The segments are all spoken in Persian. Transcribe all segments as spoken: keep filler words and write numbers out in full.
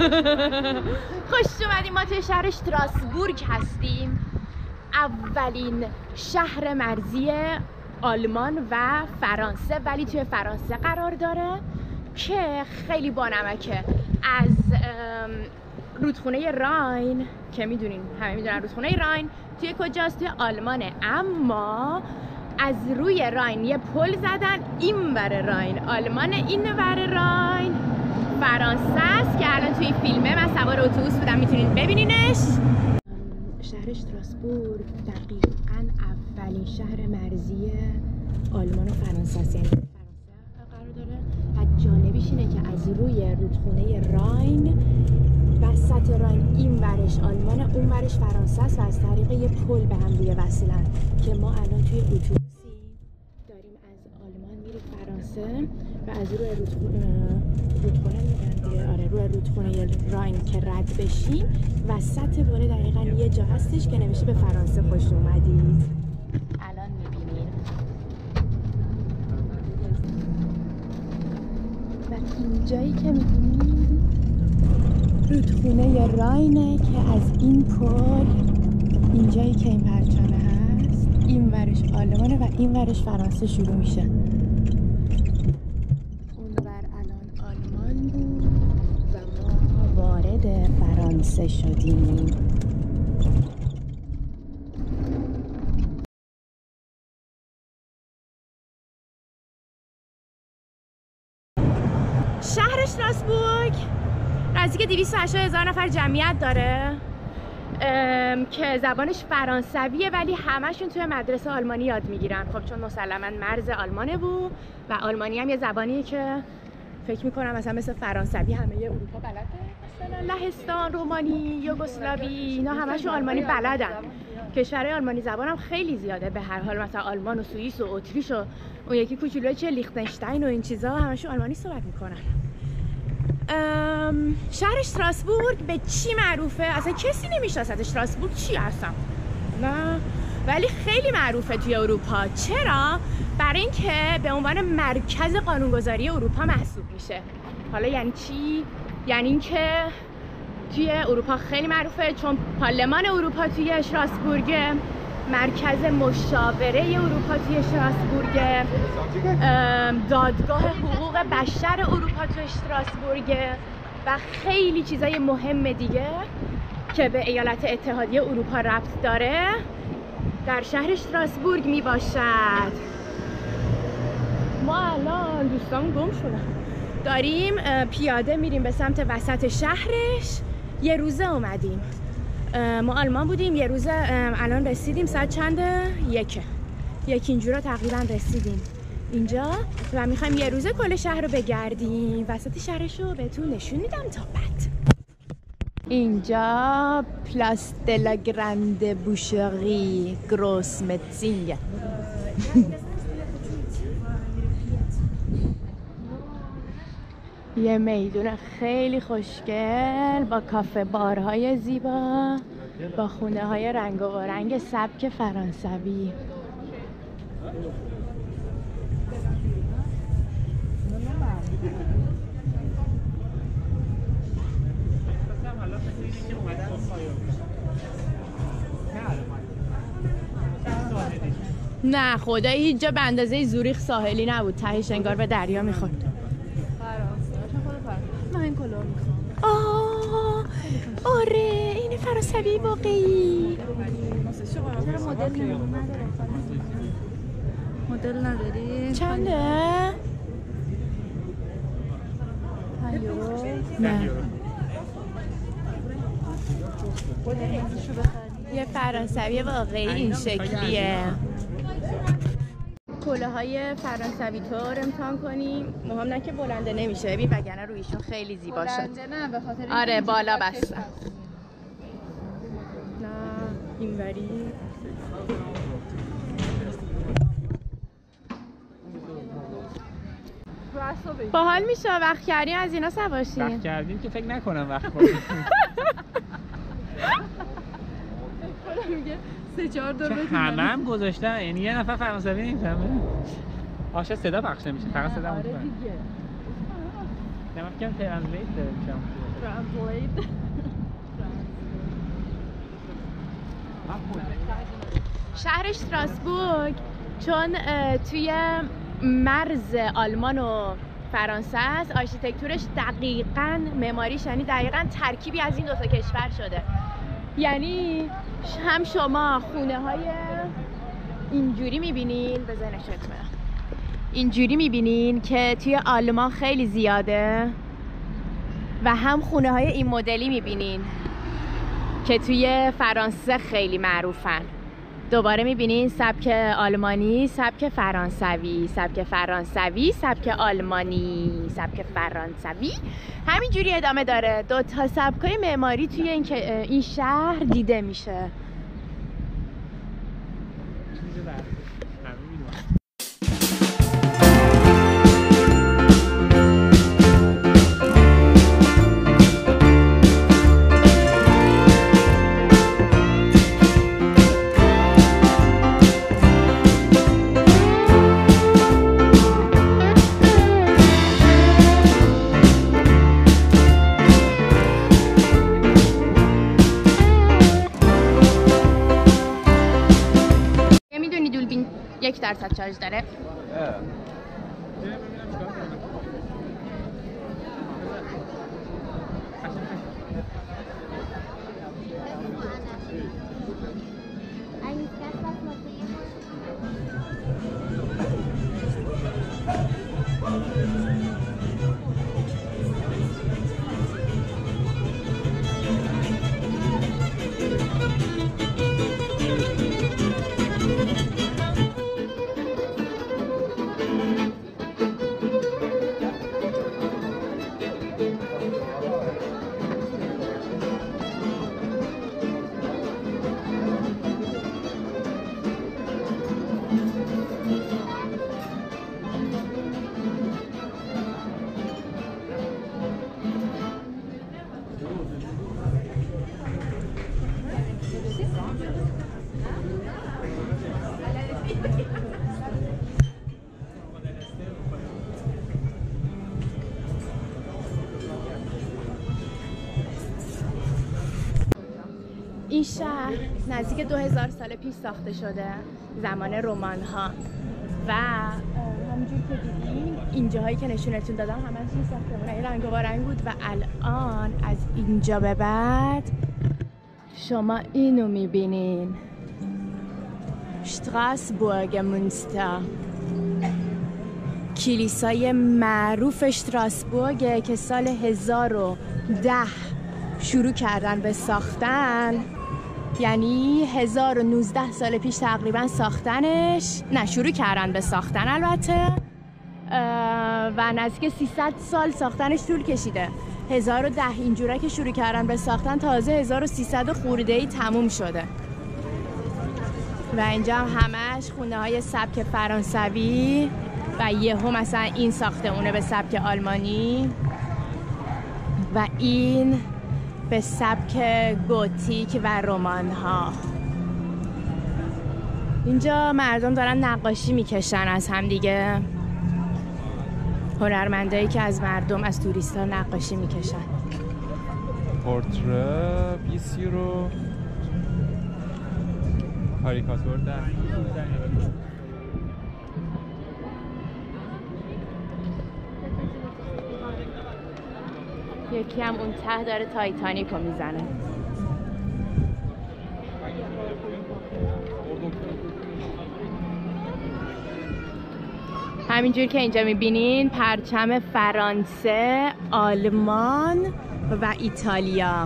خوش اومدیم. ما توی شهر اشتراسبورگ هستیم، اولین شهر مرزی آلمان و فرانسه، ولی توی فرانسه قرار داره که خیلی بانمکه. از رودخونه راین که میدونین، همه میدونن رودخونه راین توی کجاست؟ توی آلمانه، اما از روی راین یه پل زدن این ور راین آلمان، این ور راین فرانسه است که الان توی فیلمه من سوار اتوبوس بودم، میتونید ببینینش. شهر اشتراسبورگ دقیقاً اولین شهر مرزی آلمان و فرانسه است، یعنی فرانسه قرار داره. و جالبیش اینه که از روی رودخونه راین، وسط راین این ورش آلمان اون ورش فرانسه است و از طریق یه پل به هم دیگه وصلن که ما الان توی اتوبوسی داریم از آلمان میریم فرانسه و از روی رودخونه رودخونه میگن دیگه، آره روی رودخونه راین که رد بشیم وسط پل دقیقاً یه جا هستش که نمیشه به فرانسه خوش اومدید. الان میبینین و اینجایی که میبینین رودخونه راینه که از این پل، اینجایی که این پرچمه هست، این ورش آلمانه و این ورش فرانسه شروع میشه. اون ور الان آلمان بود و ما وارد فرانسه شدیم. شهر اشتراسبورگ نزدیک دویست و هشتاد هزار نفر جمعیت داره که زبانش فرانسویه، ولی همشون توی مدرسه آلمانی یاد میگیرن، خب چون مسلماً مرز آلمانه بود و آلمانی هم یه زبانیه که فکر میکنم مثلا مثل فرانسوی همه اروپا بلده، مثلا لهستان، رومانی، یوگسلاوی، اینا همشون آلمانی بلدن. کشورهای آلمانی زبان هم خیلی زیاده به هر حال، مثلا آلمان و سوئیس و اتریش و اون یکی کوچولوی چه لیختنشتاین و این چیزا همشون آلمانی صحبت میکنن. شهر اشتراسبورگ به چی معروفه؟ اصلا کسی نمیشناسه اشتراسبورگ چی هستم، نه، ولی خیلی معروفه توی اروپا. چرا؟ برای اینکه به عنوان مرکز قانونگذاری اروپا محسوب میشه. حالا یعنی چی؟ یعنی اینکه توی اروپا خیلی معروفه چون پارلمان اروپا توی اشتراسبورگ، مرکز مشاوره اروپا توی اشتراسبورگ، دادگاه حقوق بشر اروپا توی اشتراسبورگ و خیلی چیزای مهم دیگه که به ایالت اتحادیه اروپا ربط داره در شهر اشتراسبورگ می باشد. ما الان دوستان گم شدن، داریم پیاده میریم به سمت وسط شهرش. یه روزه اومدیم، ما آلمان بودیم، یه روزه الان رسیدیم، ساعت چنده؟ یکه یک اینجورا تقریبا رسیدیم اینجا و میخوایم یه روزه کل شهر رو بگردیم. وسط شهرش رو بهتون نشون میدم تا بعد. اینجا پلاس دلا گرند بوشری گروس متزینگ، یه میدون خیلی خوشگل با کافه بارهای زیبا، با خونه های رنگ و رنگ سبک فرانسوی. نه خدایی هیچ جا به اندازه زوریخ ساحلی نبود، تهش انگار به دریا میخورد. من این کلاه میخوام. آه آره این فرانسوی واقعی. چرا مدل نداره؟ مدل نداری؟ چنده؟ نه یه فرانسوی واقعی این شکلیه. کلاهای فرانسوی طور امتحان کنیم، مهم نه که بلنده نمیشه، ببین وگرنه رویشون خیلی زیبا شد. بلنده نه به خاطر آره بالا بستم. نه اینوری باحال میشه. وقت کردیم از اینا سواشیم. وقت کردیم که فکر نکنم وقت کنیم. میگه سه چهار دور بدیم. همه هم گذاشتن، یعنی یه نفر فرانسوی نمیفهمه. آشه صدا پخش نمیشه، فقط صدا آره میفهمه. دیگه. نمی‌گم ترنسلیت میشم. Translate. شهر استراسبورگ چون توی مرز آلمان و فرانسه است، آرشیتکتورش دقیقاً، معماریش یعنی دقیقاً ترکیبی از این دو تا کشور شده. یعنی هم شما خونه های اینجوری میبینین، بذارین نشونتون بدم، اینجوری میبینین که توی آلمان خیلی زیاده، و هم خونه های این مدلی میبینین که توی فرانسه خیلی معروفن. دوباره میبینین سبک آلمانی، سبک فرانسوی، سبک فرانسوی، سبک آلمانی، سبک فرانسوی، همینجوری ادامه داره. دو تا سبکای معماری توی این, این شهر دیده میشه. یک درصد شارژ داره. این شهر نزدیک دو هزار سال پیش ساخته شده، زمان رومان ها، و همونجور که دیدین اینجاهایی که نشونتون دادم همشون ساختمونای رنگ و رنگ بود، و الان از اینجا به بعد شما اینو میبینین، شتراسبورگ مونستر، کلیسای معروف شتراسبورگ که سال هزار و ده شروع کردن به ساختن، یعنی هزار و نوزده سال پیش تقریبا ساختنش، نه شروع کردن به ساختن البته، و نزدیک سیصد سال ساختنش طول کشیده. هزار و ده اینجوره که شروع کردن به ساختن، تازه هزار و سیصد خورده‌ای تموم شده. و اینجا هم همش خونه های سبک فرانسوی، و یهو مثلا این ساختمونه به سبک آلمانی، و این به سبک گوتیک و رمان ها. اینجا مردم دارن نقاشی میکشن از هم دیگه، هنرمندایی که از مردم، از توریست ها نقاشی میکشن. پورتره بیست یورو، کاریکاتور ده. یکی هم اون ته داره تایتانیکو میزنه. همینجور که اینجا میبینین پرچم فرانسه، آلمان و ایتالیا.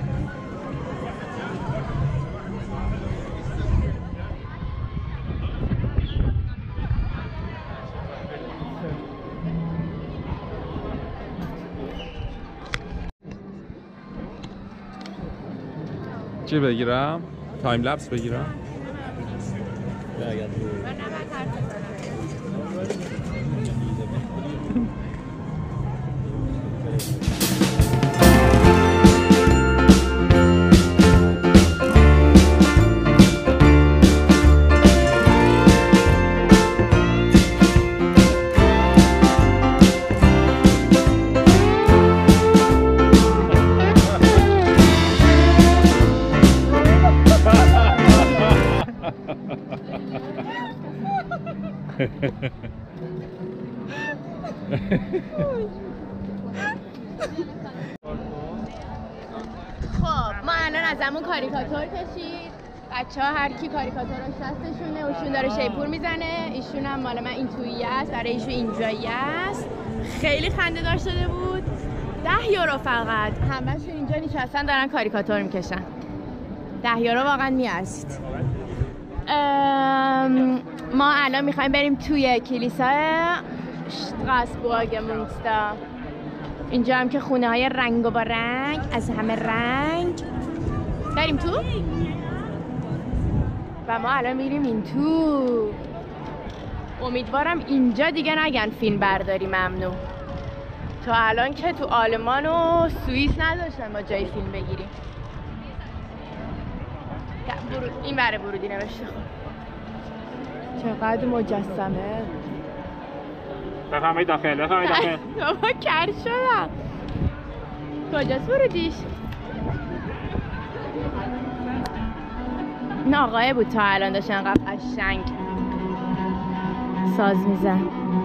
چی بگیرم؟ تایم لپس بگیرم؟ خب ما الان ازمون کاریکاتور کشید. بچه ها هر کی کاریکاتور رو دستشونه، اوشون داره شیپور میزنه. ایشون هم مال من این تویی است، برای ایشون اینجایی است. خیلی خنده دار شده بود. ده یورو فقط. همه‌شون اینجا نشستن دارن کاریکاتور میکشن. ده یورو واقعا میارزید. ما الان میخوایم بریم توی کلیسای شتراسبورگ مونستا. اینجا هم که خونه های رنگ و با رنگ، از همه رنگ. بریم تو؟ و ما الان میریم این تو. امیدوارم اینجا دیگه نگن فیلم برداری ممنوع. تا الان که تو آلمان و سوئیس نداشتن ما جای فیلم بگیریم. این بره ورودی نوشته. چقدر مجسمه. بفرمایید داخل، بفرمایید داخل. بابا کر شدم. کجاست ورودیش؟ این آقای بود تا الان داشت انقدر قشنگ ساز میزن.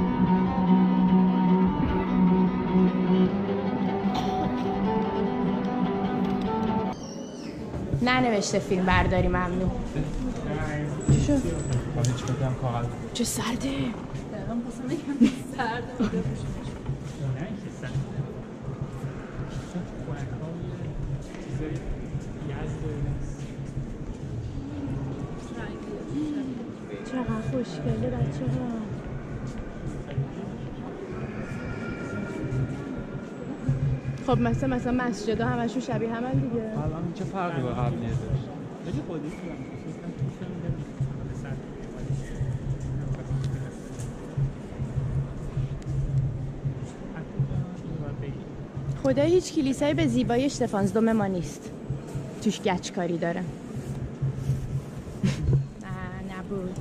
ننوشته فیلم برداری ممنوع. چی شد؟ چه سرده؟ سرده. چقدر خوشگله بچه ها. خب مثلا مثلا مسجد ها همشون شبیه همن دیگه. الان چه فرقی با قبل داشت؟ خدا هیچ کلیسایی به زیبایی اشتفانزدوم ما نیست. توش گچکاری داره. نه نبود.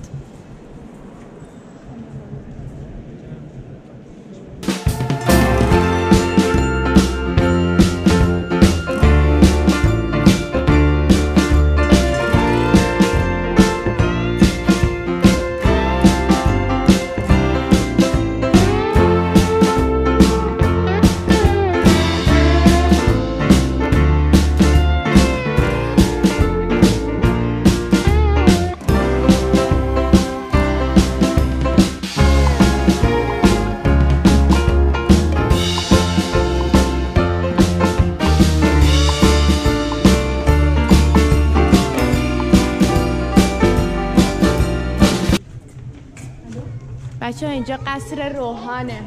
بچه اینجا قصر روحانه.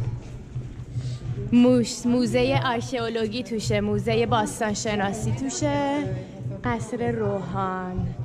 موش موزه آرشئولوژی توشه، موزه باستان شناسی توشه. قصر روحان.